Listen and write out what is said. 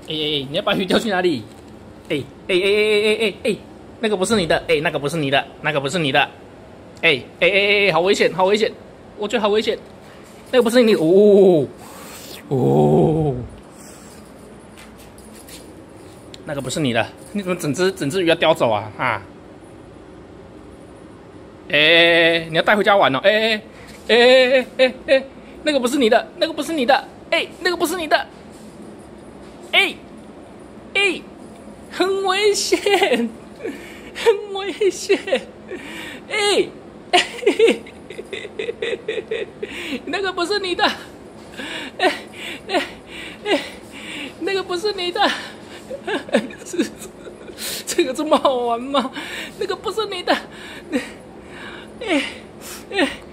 你要把鱼丢去哪里？那个不是你的，那个不是你的，那个不是你的，好危险，好危险，我觉得好危险，那个不是你的，那个不是你的，你怎么整只鱼要叼走啊？啊！你要带回家玩哦，那个不是你的，那个不是你的，那个不是你的，很危险，很危险，那个不是你的，那个不是你的，这个这么好玩吗？那个不是你的，